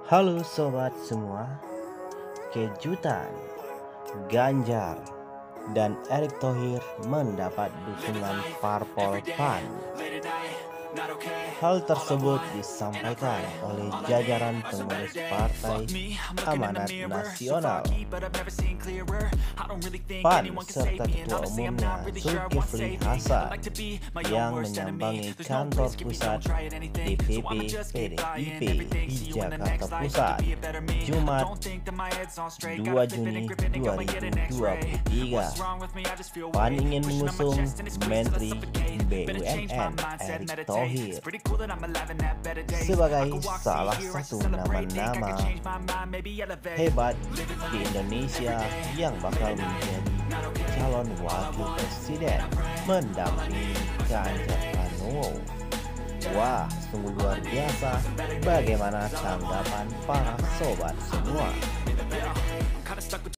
Halo sobat semua, Kejutan, Ganjar, dan Erick Tohir mendapat dukungan parpol PAN. Hal tersebut disampaikan oleh jajaran pengurus Partai Amanat Nasional PAN serta Ketua Umumnya Zulkifli Hasan yang menyambangi kantor pusat DPP PDIP di Jakarta Pusat Jumat 2 Juni 2023. PAN ingin mengusung Menteri BUMN Erick Tohir sebagai salah satu nama-nama hebat di Indonesia yang bakal menjadi calon wakil presiden mendampingi Ganjar Pranowo. Wah, sungguh luar biasa. Bagaimana tanggapan para sobat semua?